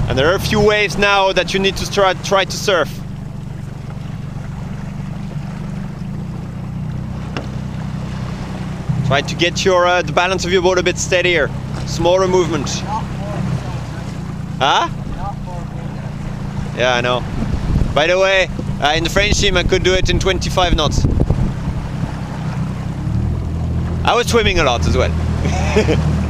And there are a few waves now that you need to try to surf. Try to get your the balance of your boat a bit steadier. Smaller movement. Huh? Yeah, I know. By the way, in the French team I could do it in 25 knots. I was swimming a lot as well.